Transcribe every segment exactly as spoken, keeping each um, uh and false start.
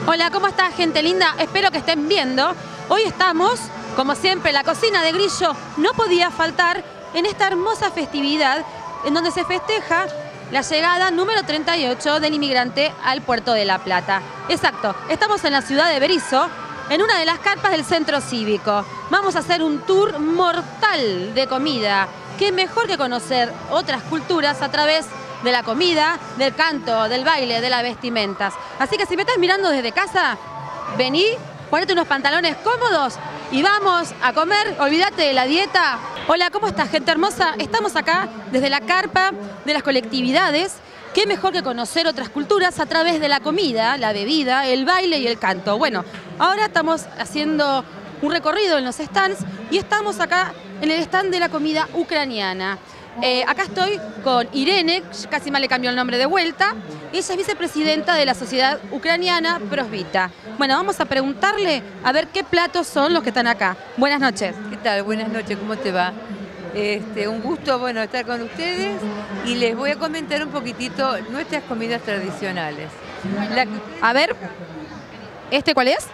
Hola, ¿cómo está, gente linda? Espero que estén viendo. Hoy estamos, como siempre, la cocina de Grillo no podía faltar en esta hermosa festividad en donde se festeja la llegada número treinta y ocho del inmigrante al puerto de La Plata. Exacto, estamos en la ciudad de Berisso, en una de las carpas del centro cívico. Vamos a hacer un tour mortal de comida. Qué mejor que conocer otras culturas a través de la comida, del canto, del baile, de las vestimentas. Así que si me estás mirando desde casa, vení, ponete unos pantalones cómodos y vamos a comer. Olvídate de la dieta. Hola, ¿cómo estás, gente hermosa? Estamos acá desde la carpa de las colectividades. Qué mejor que conocer otras culturas a través de la comida, la bebida, el baile y el canto. Bueno, ahora estamos haciendo un recorrido en los stands y estamos acá en el stand de la comida ucraniana. Eh, acá estoy con Irene, casi mal le cambió el nombre de vuelta. Ella es vicepresidenta de la Sociedad Ucraniana Prosvita. Bueno, vamos a preguntarle a ver qué platos son los que están acá. Buenas noches. ¿Qué tal? Buenas noches, ¿cómo te va? Este, un gusto, bueno, estar con ustedes y les voy a comentar un poquitito nuestras comidas tradicionales. La... A ver, ¿este cuál es?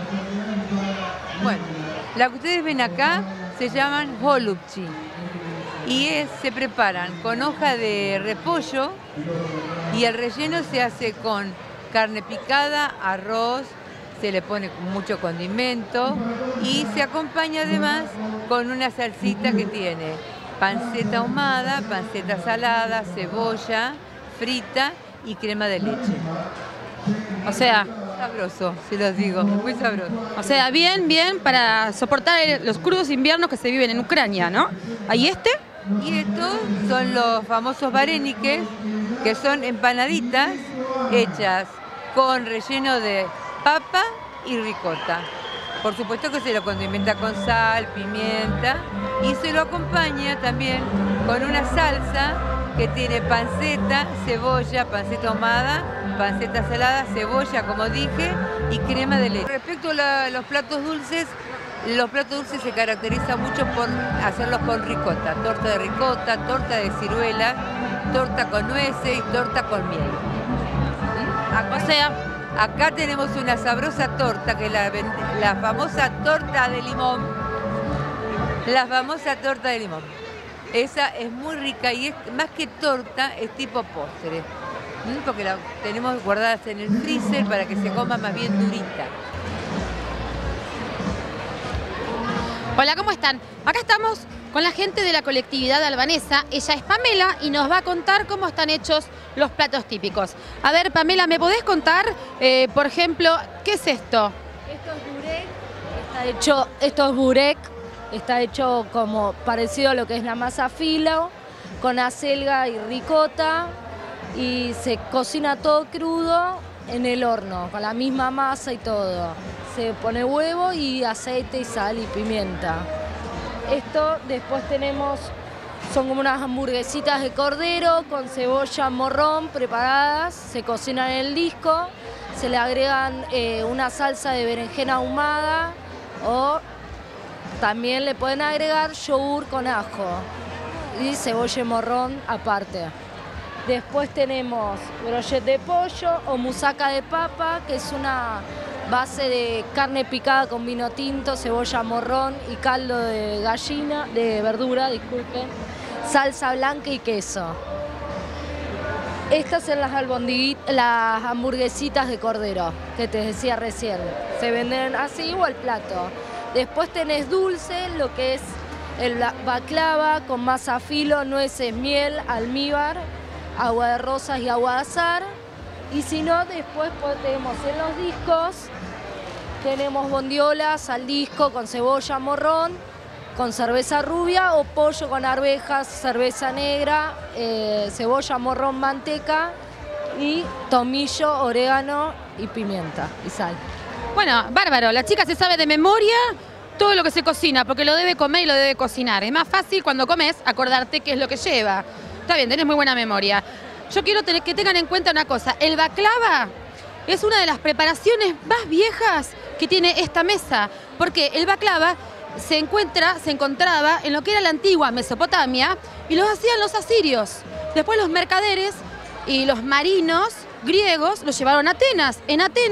Bueno, la que ustedes ven acá se llaman holubchi y es, se preparan con hoja de repollo y el relleno se hace con carne picada, arroz, se le pone mucho condimento y se acompaña además con una salsita que tiene panceta ahumada, panceta salada, cebolla frita y crema de leche. O sea, sabroso, si los digo, muy sabroso. O sea, bien, bien para soportar los crudos inviernos que se viven en Ucrania, ¿no? ¿Ahí este? Y estos son los famosos vareniques, que son empanaditas hechas con relleno de papa y ricota. Por supuesto que se lo condimenta con sal, pimienta y se lo acompaña también con una salsa que tiene panceta, cebolla, panceta ahumada, panceta salada, cebolla, como dije, y crema de leche. Respecto a la, los platos dulces, los platos dulces se caracterizan mucho por hacerlos con ricota, torta de ricota, torta de ciruela, torta con nueces y torta con miel. ¿Mm? Acá, o sea, acá tenemos una sabrosa torta, que es la, la famosa torta de limón. La famosa torta de limón. Esa es muy rica y es más que torta, es tipo postre. ¿Mm? Porque la tenemos guardadas en el freezer para que se coma más bien durita. Hola, ¿cómo están? Acá estamos con la gente de la colectividad albanesa. Ella es Pamela y nos va a contar cómo están hechos los platos típicos. A ver, Pamela, ¿me podés contar, eh, por ejemplo, qué es esto? Esto es burek, está hecho, esto es burek, está hecho como parecido a lo que es la masa filo, con acelga y ricota, y se cocina todo crudo en el horno, con la misma masa y todo. Se pone huevo y aceite y sal y pimienta. Esto después tenemos, son como unas hamburguesitas de cordero con cebolla morrón preparadas, se cocinan en el disco, se le agregan eh, una salsa de berenjena ahumada o también le pueden agregar yogur con ajo y cebolla y morrón aparte. Después tenemos brochet de pollo o musaca de papa, que es una base de carne picada con vino tinto, cebolla morrón y caldo de gallina, de verdura, disculpen, salsa blanca y queso. Estas son las, las hamburguesitas de cordero, que te decía recién. Se venden así o al plato. Después tenés dulce, lo que es el baklava con masa filo, nueces, miel, almíbar, agua de rosas y agua de azar. Y si no, después tenemos en los discos, tenemos bondiolas al disco con cebolla morrón, con cerveza rubia o pollo con arvejas, cerveza negra, eh, cebolla morrón, manteca y tomillo, orégano y pimienta y sal. Bueno, bárbaro, la chica se sabe de memoria todo lo que se cocina, porque lo debe comer y lo debe cocinar. Es más fácil cuando comes acordarte qué es lo que lleva. Está bien, tenés muy buena memoria. Yo quiero tener, que tengan en cuenta una cosa. El baklava es una de las preparaciones más viejas que tiene esta mesa, porque el baklava se encuentra, se encontraba en lo que era la antigua Mesopotamia y los hacían los asirios. Después los mercaderes y los marinos griegos los llevaron a Atenas. En Atenas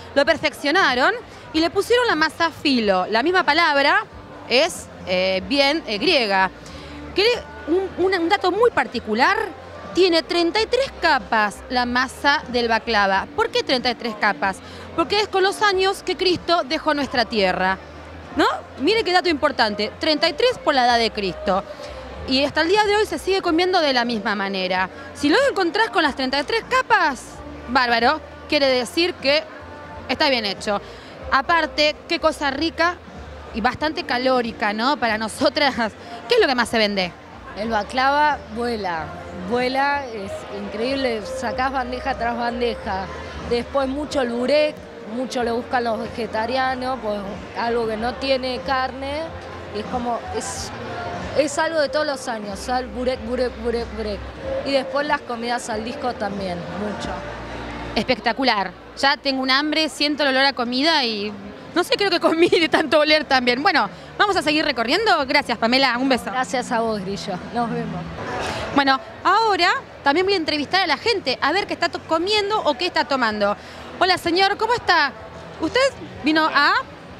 lo perfeccionaron y le pusieron la masa filo. La misma palabra es eh, bien eh, griega. Que un, un, un dato muy particular, tiene treinta y tres capas la masa del baklava. ¿Por qué treinta y tres capas? Porque es con los años que Cristo dejó nuestra tierra, ¿no? Mire qué dato importante, treinta y tres por la edad de Cristo. Y hasta el día de hoy se sigue comiendo de la misma manera. Si lo encontrás con las treinta y tres capas, bárbaro, quiere decir que está bien hecho. Aparte, qué cosa rica y bastante calórica, ¿no? Para nosotras, ¿qué es lo que más se vende? El baklava vuela, vuela, es increíble, sacás bandeja tras bandeja. Después mucho el burek, mucho lo buscan los vegetarianos, pues algo que no tiene carne, y es como, es, es algo de todos los años, sal, burek, burek, burek, burek. Y después las comidas al disco también, mucho. Espectacular, ya tengo un hambre, siento el olor a comida y no sé, creo que comí de tanto oler también. Bueno, vamos a seguir recorriendo. Gracias, Pamela, un beso. Gracias a vos, Grillo, nos vemos. Bueno, ahora también voy a entrevistar a la gente, a ver qué está comiendo o qué está tomando. Hola, señor, ¿cómo está? ¿Usted vino a...?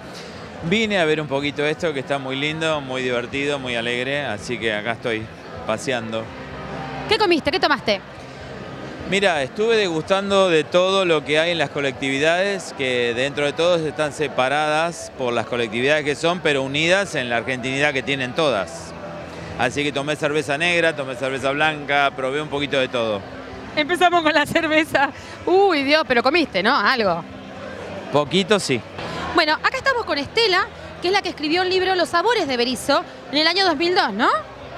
Vine a ver un poquito esto, que está muy lindo, muy divertido, muy alegre, así que acá estoy paseando. ¿Qué comiste? ¿Qué tomaste? Mira, estuve degustando de todo lo que hay en las colectividades, que dentro de todos están separadas por las colectividades que son, pero unidas en la argentinidad que tienen todas. Así que tomé cerveza negra, tomé cerveza blanca, probé un poquito de todo. Empezamos con la cerveza. Uy, Dios, pero comiste, ¿no? Algo. Poquito sí. Bueno, acá estamos con Estela, que es la que escribió el libro Los sabores de Berisso en el año dos mil dos, ¿no?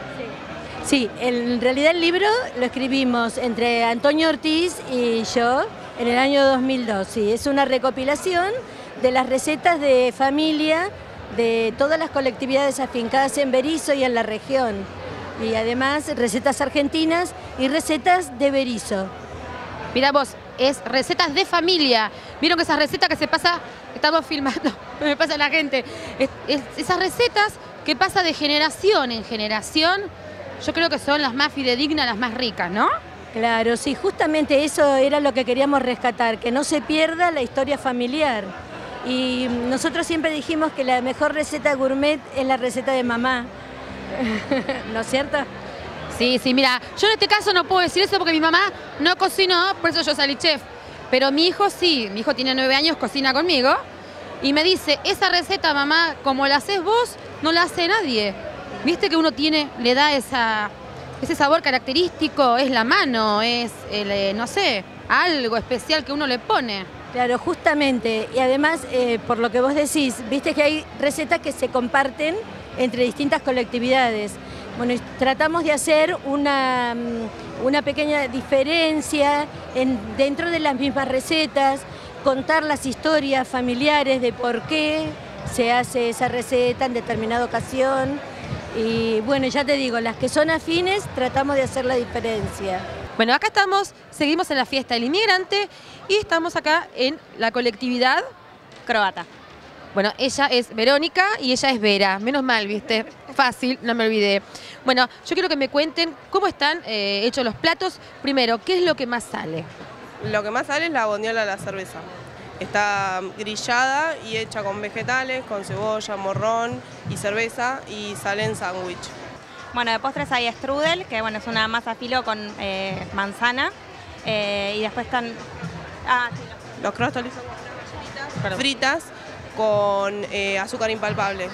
Sí, en realidad el libro lo escribimos entre Antonio Ortiz y yo en el año dos mil dos. Sí, es una recopilación de las recetas de familia de todas las colectividades afincadas en Berisso y en la región. Y además recetas argentinas y recetas de Berisso. Mirá vos, es recetas de familia. Vieron que esas recetas que se pasa, estamos filmando, me pasa a la gente, es, es, esas recetas que pasa de generación en generación, yo creo que son las más fidedignas, las más ricas, ¿no? Claro, sí, justamente eso era lo que queríamos rescatar, que no se pierda la historia familiar. Y nosotros siempre dijimos que la mejor receta gourmet es la receta de mamá, ¿no es cierto? Sí, sí, mira, yo en este caso no puedo decir eso porque mi mamá no cocinó, por eso yo salí chef. Pero mi hijo sí, mi hijo tiene nueve años, cocina conmigo y me dice, esa receta, mamá, como la haces vos, no la hace nadie. Viste que uno tiene, le da esa, ese sabor característico, es la mano, es, el, no sé, algo especial que uno le pone. Claro, justamente, y además, eh, por lo que vos decís, viste que hay recetas que se comparten entre distintas colectividades. Bueno, tratamos de hacer una, una pequeña diferencia en, dentro de las mismas recetas, contar las historias familiares de por qué se hace esa receta en determinada ocasión. Y bueno, ya te digo, las que son afines tratamos de hacer la diferencia. Bueno, acá estamos, seguimos en la fiesta del inmigrante y estamos acá en la colectividad croata. Bueno, ella es Verónica y ella es Vera. Menos mal, ¿viste? Fácil, no me olvidé. Bueno, yo quiero que me cuenten cómo están eh, hechos los platos. Primero, ¿qué es lo que más sale? Lo que más sale es la bondiola a la cerveza. Está grillada y hecha con vegetales, con cebolla, morrón y cerveza y sale en sándwich. Bueno, de postres hay strudel, que bueno, es una masa filo con eh, manzana. Eh, y después están... Ah, sí, no. Los crostales son unas galletitas fritas con eh, azúcar impalpable,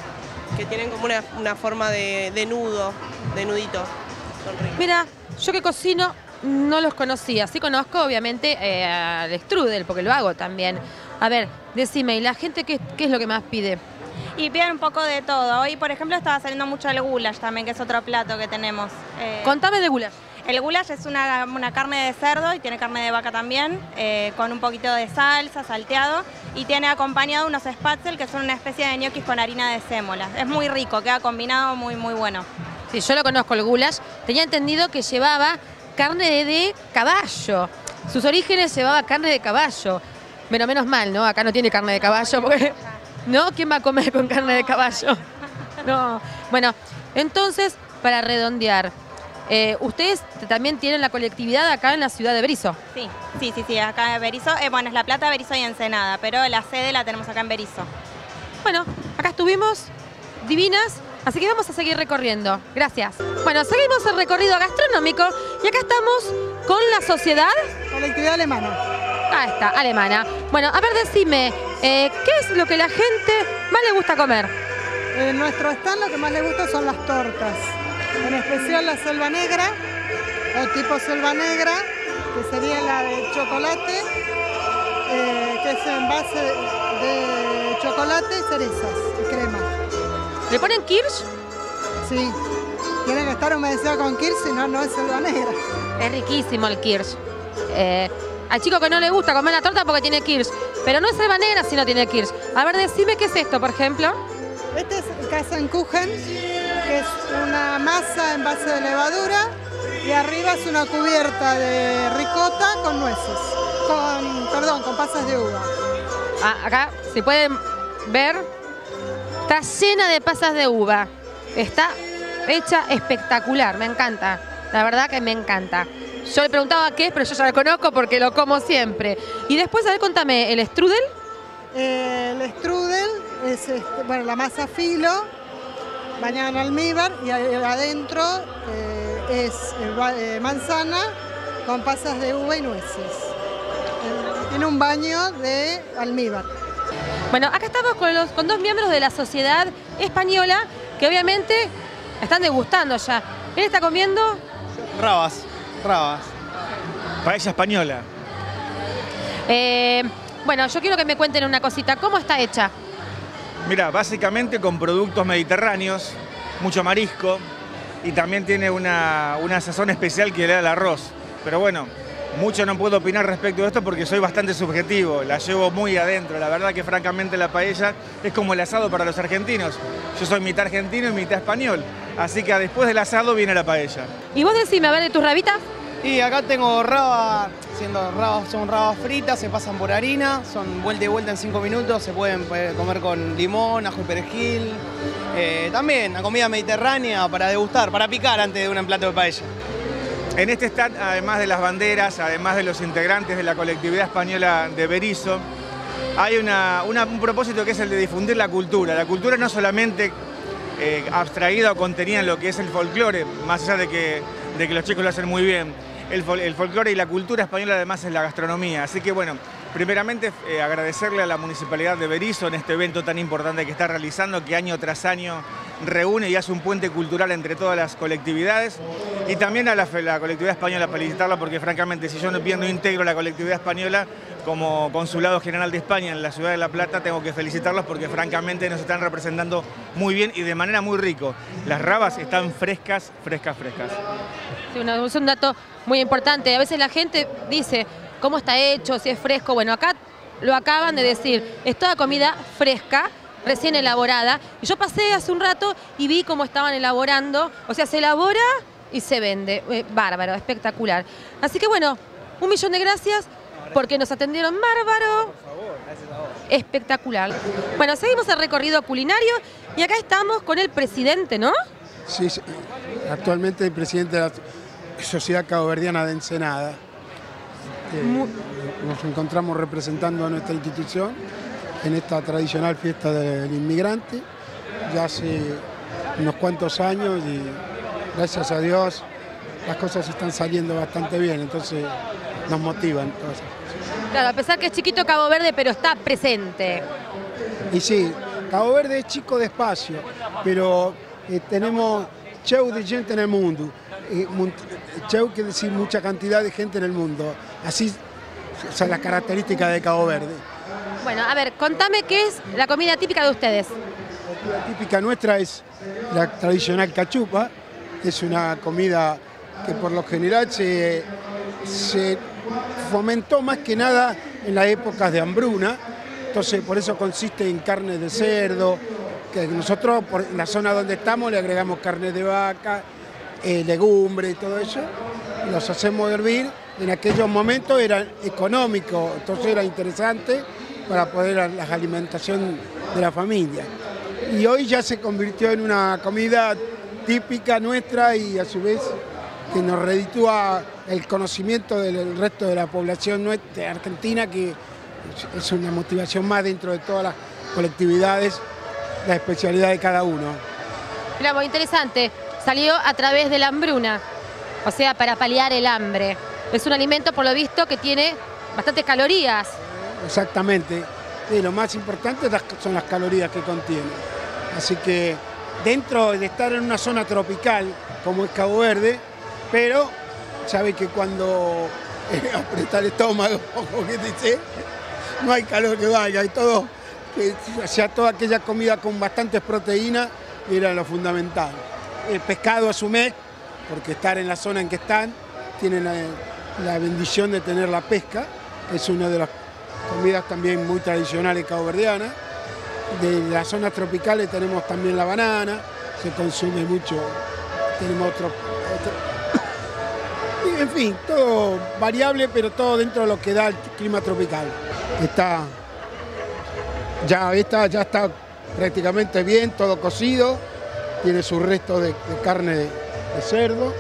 que tienen como una, una forma de, de nudo, de nudito. Son ricos. Mira, yo que cocino no los conocía. Sí conozco, obviamente, eh, al strudel, porque lo hago también. A ver, decime, ¿y la gente qué, qué es lo que más pide? Y piden un poco de todo. Hoy, por ejemplo, estaba saliendo mucho el goulash también, que es otro plato que tenemos. Eh, Contame de goulash. El goulash es una, una carne de cerdo y tiene carne de vaca también, eh, con un poquito de salsa, salteado, y tiene acompañado unos spatzel, que son una especie de ñoquis con harina de sémola. Es muy rico, queda combinado muy, muy bueno. Sí, yo lo conozco, el goulash. Tenía entendido que llevaba carne de, de caballo. Sus orígenes llevaba carne de caballo. Bueno, menos mal, ¿no? Acá no tiene carne de caballo, porque... ¿No? ¿Quién va a comer con carne de caballo? No. Bueno, entonces, para redondear, Eh, ustedes también tienen la colectividad acá en la ciudad de Berisso. Sí, sí, sí, sí, acá en Berisso. Eh, bueno, es La Plata, Berisso y Ensenada, pero la sede la tenemos acá en Berisso. Bueno, acá estuvimos, divinas, así que vamos a seguir recorriendo. Gracias. Bueno, seguimos el recorrido gastronómico y acá estamos con la sociedad... Colectividad alemana. Ahí está, alemana. Bueno, a ver, decime, eh, ¿qué es lo que la gente más le gusta comer? En nuestro stand lo que más le gusta son las tortas. En especial la selva negra, o tipo selva negra, que sería la de chocolate, eh, que es en base de chocolate y cerezas y crema. ¿Le ponen kirsch? Sí, tiene que estar humedecida con kirsch, si no, no es selva negra. Es riquísimo el kirsch. Eh, al chico que no le gusta comer la torta porque tiene kirsch, pero no es selva negra si no tiene kirsch. A ver, decime qué es esto, por ejemplo. Este es el Käsekuchen, que es una masa en base de levadura y arriba es una cubierta de ricota con nueces, con, perdón, con pasas de uva. Ah, acá, si pueden ver, está llena de pasas de uva. Está hecha espectacular, me encanta. La verdad que me encanta. Yo le preguntaba qué es, pero yo ya lo conozco porque lo como siempre. Y después, a ver, contame, ¿el strudel? Eh, el strudel es este, bueno, la masa filo, bañada en almíbar y adentro eh, es eh, manzana con pasas de uva y nueces. Eh, tiene un baño de almíbar. Bueno, acá estamos con, los, con dos miembros de la sociedad española que obviamente están degustando ya. Él está comiendo... Rabas, rabas. Paella española. Eh, bueno, yo quiero que me cuenten una cosita. ¿Cómo está hecha? Mira, básicamente con productos mediterráneos, mucho marisco y también tiene una, una sazón especial que le da el arroz. Pero bueno, mucho no puedo opinar respecto de esto porque soy bastante subjetivo, la llevo muy adentro. La verdad que francamente la paella es como el asado para los argentinos. Yo soy mitad argentino y mitad español, así que después del asado viene la paella. Y vos decime, a ver, de tus rabitas. Y acá tengo rabas, siendo rabas, son rabas fritas, se pasan por harina, son vuelta y vuelta en cinco minutos, se pueden comer con limón, ajo y perejil. Eh, también, la comida mediterránea para degustar, para picar antes de un plato de paella. En este stand, además de las banderas, además de los integrantes de la colectividad española de Berisso, hay una, una, un propósito que es el de difundir la cultura. La cultura no solamente eh, abstraída o contenida en lo que es el folclore, más allá de que, de que los chicos lo hacen muy bien. El, fol el folclore y la cultura española además es la gastronomía. Así que bueno, primeramente eh, agradecerle a la Municipalidad de Berisso en este evento tan importante que está realizando, que año tras año reúne y hace un puente cultural entre todas las colectividades, y también a la, la colectividad española, felicitarla porque francamente si yo no, no integro la colectividad española como Consulado General de España en la ciudad de La Plata, tengo que felicitarlos porque francamente nos están representando muy bien y de manera muy rico. Las rabas están frescas, frescas, frescas. Sí, una, es un dato muy importante. A veces la gente dice cómo está hecho, si es fresco. Bueno, acá lo acaban de decir, es toda comida fresca, recién elaborada. Y yo pasé hace un rato y vi cómo estaban elaborando. O sea, se elabora y se vende. Eh, bárbaro, espectacular. Así que bueno, un millón de gracias porque nos atendieron bárbaro. Por favor, gracias a vos. Espectacular. Bueno, seguimos el recorrido culinario y acá estamos con el presidente, ¿no? Sí, sí, actualmente el presidente de la Sociedad Caboverdiana de Ensenada. Eh, nos encontramos representando a nuestra institución en esta tradicional fiesta del inmigrante, ya hace unos cuantos años y gracias a Dios las cosas están saliendo bastante bien, entonces nos motivan todas esas cosas. Claro, a pesar que es chiquito Cabo Verde, pero está presente. Y sí, Cabo Verde es chico de espacio, pero eh, tenemos cheu de gente en el mundo. Eh, cheu quiere decir mucha cantidad de gente en el mundo. Así son las características de Cabo Verde. Bueno, a ver, contame qué es la comida típica de ustedes. La comida típica nuestra es la tradicional cachupa. Es una comida que por lo general se, se fomentó más que nada en las épocas de hambruna. Entonces por eso consiste en carne de cerdo, que nosotros por la zona donde estamos le agregamos carne de vaca, eh, legumbre y todo eso. Los hacemos hervir. En aquellos momentos era económico, entonces era interesante para poder la alimentación de la familia. Y hoy ya se convirtió en una comida típica nuestra y a su vez que nos reditúa el conocimiento del resto de la población nuestra, argentina, que es una motivación más dentro de todas las colectividades, la especialidad de cada uno. Mira, muy interesante. Salió a través de la hambruna, o sea, para paliar el hambre. Es un alimento, por lo visto, que tiene bastantes calorías. Exactamente. Y lo más importante son las calorías que contiene. Así que dentro de estar en una zona tropical, como es Cabo Verde, pero sabe que cuando eh, aprieta el estómago, como que dice, no hay calor que valga, hay todo, que, o sea, toda aquella comida con bastantes proteínas era lo fundamental. El pescado a su vez, porque estar en la zona en que están, tienen la, la bendición de tener la pesca, que es una de las comidas también muy tradicionales caboverdianas. De las zonas tropicales tenemos también la banana, se consume mucho, tenemos otro, otro. Y en fin, todo variable, pero todo dentro de lo que da el clima tropical. Está, ya está, ya está prácticamente bien, todo cocido, tiene sus restos de, de carne de, de cerdo,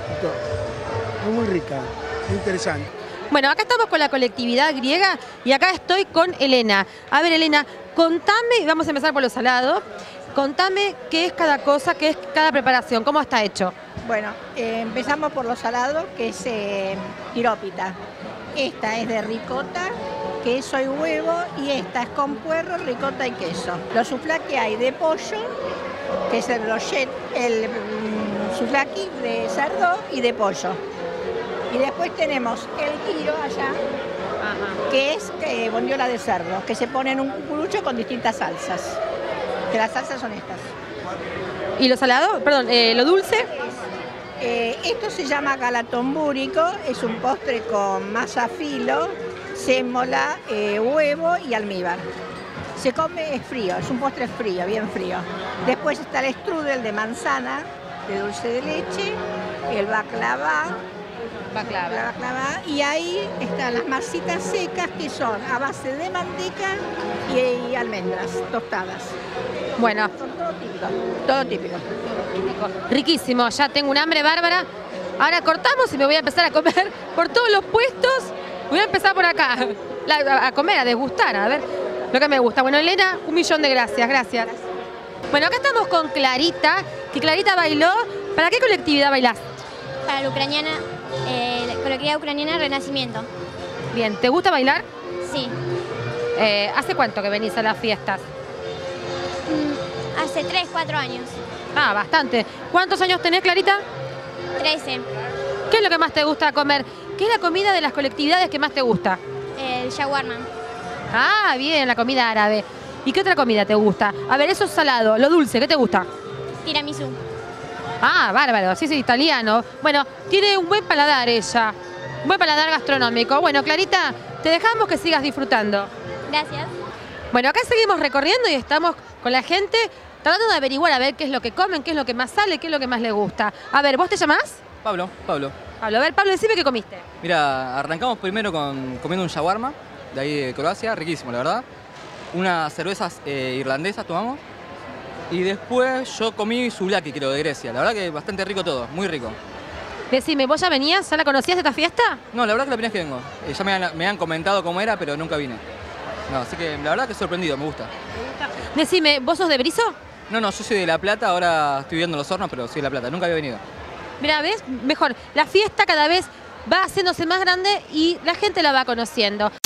es muy rica, muy interesante. Bueno, acá estamos con la colectividad griega y acá estoy con Elena. A ver, Elena, contame, vamos a empezar por lo salado, contame qué es cada cosa, qué es cada preparación, cómo está hecho. Bueno, eh, empezamos por lo salado, que es eh, pirópita. Esta es de ricota, queso y huevo, y esta es con puerro, ricota y queso. Los souvlaki hay de pollo, que es el brochet, el mm, souvlaki de cerdo y de pollo. Y después tenemos el giro allá, ajá, que es eh, bondiola de cerdo, que se pone en un cucurucho con distintas salsas. Que las salsas son estas. ¿Y lo salado? Perdón, eh, ¿lo dulce? Eh, esto se llama galatombúrico, es un postre con masa filo, sémola, eh, huevo y almíbar. Se come es frío, es un postre frío, bien frío. Después está el strudel de manzana, de dulce de leche, el baklava, Baklava. La baklava, y ahí están las masitas secas que son a base de manteca y, y almendras tostadas. Bueno. Son todo típico, todo típico. Riquísimo, ya tengo un hambre bárbara. Ahora cortamos y me voy a empezar a comer por todos los puestos. Voy a empezar por acá, la, a comer, a degustar, a ver lo que me gusta. Bueno, Elena, un millón de gracias, gracias. Bueno, acá estamos con Clarita, que Clarita bailó. ¿Para qué colectividad bailás? Para la ucraniana, eh, la colectividad ucraniana Renacimiento. Bien, ¿te gusta bailar? Sí. Eh, ¿Hace cuánto que venís a las fiestas? Mm, hace tres, cuatro años. Ah, bastante. ¿Cuántos años tenés, Clarita? Trece. ¿Qué es lo que más te gusta comer? ¿Qué es la comida de las colectividades que más te gusta? El shawarma. Ah, bien, la comida árabe. ¿Y qué otra comida te gusta? A ver, eso es salado. Lo dulce, ¿qué te gusta? Tiramisú. Ah, bárbaro, sí, sí, italiano. Bueno, tiene un buen paladar ella, un buen paladar gastronómico. Bueno, Clarita, te dejamos que sigas disfrutando. Gracias. Bueno, acá seguimos recorriendo y estamos con la gente tratando de averiguar a ver qué es lo que comen, qué es lo que más sale, qué es lo que más les gusta. A ver, ¿vos te llamás? Pablo, Pablo. Pablo, a ver, Pablo, decime qué comiste. Mira, arrancamos primero con comiendo un shawarma, de ahí de Croacia, riquísimo, la verdad. Unas cervezas eh, irlandesas tomamos. Y después yo comí souvlaki, creo, de Grecia. La verdad que bastante rico todo, muy rico. Decime, ¿vos ya venías? ¿Ya la conocías esta fiesta? No, la verdad que la primera vez que vengo. Eh, ya me han, me han comentado cómo era, pero nunca vine. No, así que la verdad que sorprendido, me gusta. Decime, ¿vos sos de Berisso? No, no, yo soy de La Plata, ahora estoy viviendo en Los Hornos, pero soy de La Plata, nunca había venido. Mira, ¿ves? Mejor, la fiesta cada vez va haciéndose más grande y la gente la va conociendo.